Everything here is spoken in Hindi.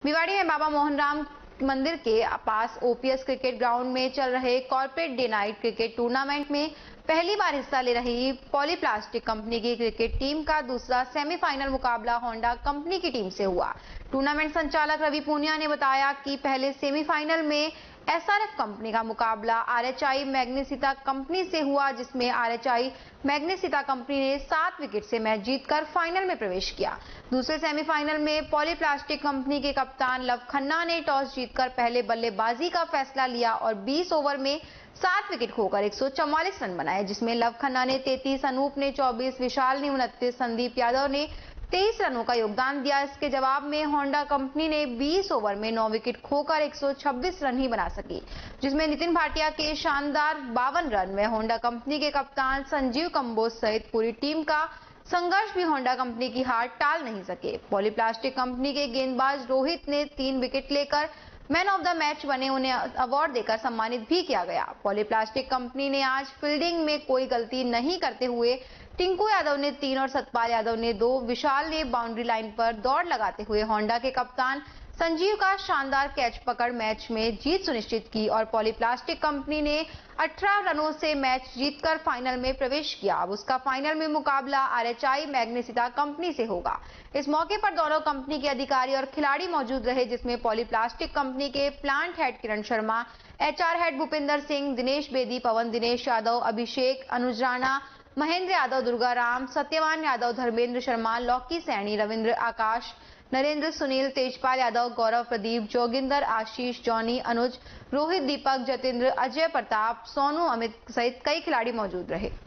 भिवाड़ी में बाबा मोहनराम मंदिर के पास ओपीएस क्रिकेट ग्राउंड में चल रहे corporate day night cricket tournament में पहली बार हिस्सा ले रही पॉलीप्लास्टिक कंपनी की क्रिकेट टीम का दूसरा सेमीफाइनल मुकाबला होंडा कंपनी की टीम से हुआ। टूर्नामेंट संचालक रवि पूनिया ने बताया कि पहले सेमीफाइनल में एसआरएफ कंपनी का मुकाबला आरएचआई मैग्नेसिता कंपनी से हुआ, जिसमें आरएचआई मैग्नेसिता कंपनी ने 7 विकेट से मैच जीतकर फाइनल में प्रवेश किया। दूसरे सेमीफाइनल में पॉलीप्लास्टिक कंपनी के कप्तान लव खन्ना ने टॉस जीतकर पहले बल्लेबाजी का फैसला लिया और 20 ओवर में 7 विकेट खोकर 144 रन बनाए, जिसमें लव खन्ना ने 33, अनूप ने 24, विशाल ने 29, संदीप यादव ने 23 रनों का योगदान दिया। इसके जवाब में होंडा कंपनी ने 20 ओवर में 9 विकेट खोकर 126 रन ही बना सकी, जिसमें नितिन भाटिया के शानदार 52 रन में होंडा कंपनी के कप्तान संजीव कंबोज सहित पूरी टीम का संघर्ष भी होंडा कंपनी की हार टाल नहीं सके। पॉलीप्लास्टिक कंपनी के गेंदबाज रोहित ने 3 विकेट लेकर मैन ऑफ द मैच बने, उन्हें अवार्ड देकर सम्मानित भी किया गया। पॉलीप्लास्टिक कंपनी ने आज फील्डिंग में कोई गलती नहीं करते हुए टिंकू यादव ने 3 और सतपाल यादव ने 2, विशाल ने बाउंड्री लाइन पर दौड़ लगाते हुए होंडा के कप्तान संजीव का शानदार कैच पकड़ मैच में जीत सुनिश्चित की और पॉलीप्लास्टिक कंपनी ने 18 रनों से मैच जीतकर फाइनल में प्रवेश किया। अब उसका फाइनल में मुकाबला आरएचआई मैग्नेसिता कंपनी से होगा। इस मौके पर दोनों कंपनी के अधिकारी और खिलाड़ी मौजूद रहे, जिसमें पॉलीप्लास्टिक कंपनी के plant head Kiran Sharma, HR head Bhupinder Singh, Dinesh Bedi, Pawan Dinesh Yadav, Abhishek, Anuj Rana, Mahendra Yadav, Durgaram, Satyavan Yadav, Dharmendra Sharma, Lauki Saini, Ravindra, Akash, Narendra, Sunil, Tejpal Yadav, Gaurav, Pradeep, Joginder, Ashish, Johnny, Anuj, Rohit, Deepak, Jatendra, Ajay, Pratap, Sonu, Amit सहित कई खिलाड़ी मौजूद रहे।